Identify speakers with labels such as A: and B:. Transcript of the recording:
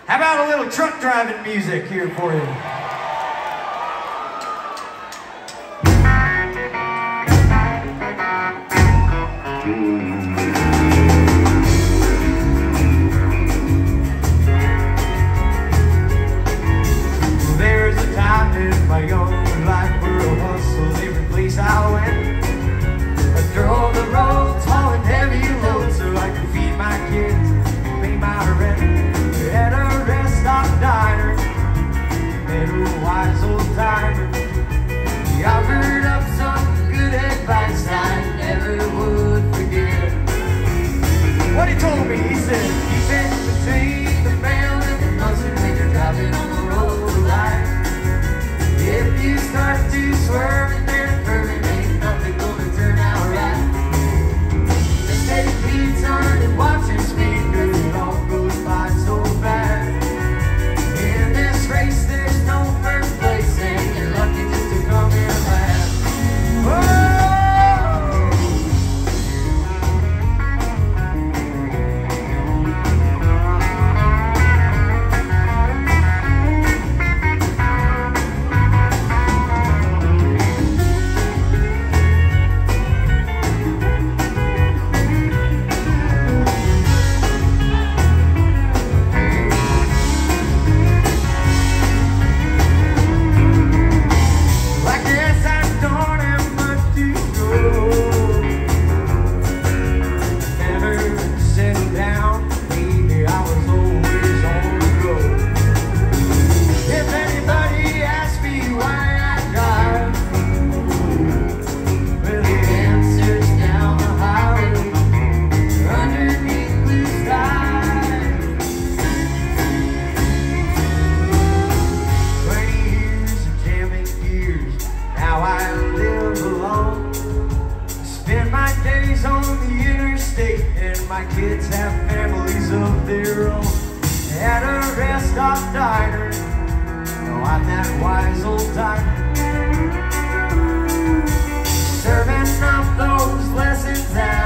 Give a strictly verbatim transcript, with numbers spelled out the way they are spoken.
A: How about a little truck driving music here for you? There's a time in my young life where I hustled every place I went. I drove the roads hauling heavy loads so I could feed my kids, pay my rent. At a rest stop diner, met a wise old timer. He offered up some good advice I never would forget. What he told me, he said, keep it between the mail and the mustard when you're driving on the road of life. If you start to swerve and then burn, ain't nothing gonna turn out right. Just take heed, son, and watch your speed, cause it all goes by so fast. In this race, there's no first place, and you're lucky just to come in last. Whoa! My kids have families of their own. At a rest stop diner, no, I'm that wise old timer, serving up those lessons that